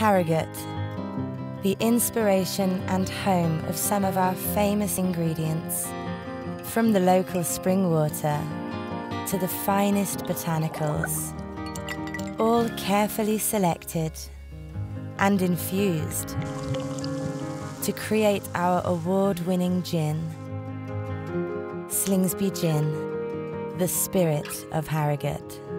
Harrogate, the inspiration and home of some of our famous ingredients, from the local spring water to the finest botanicals, all carefully selected and infused to create our award-winning gin, Slingsby Gin, the spirit of Harrogate.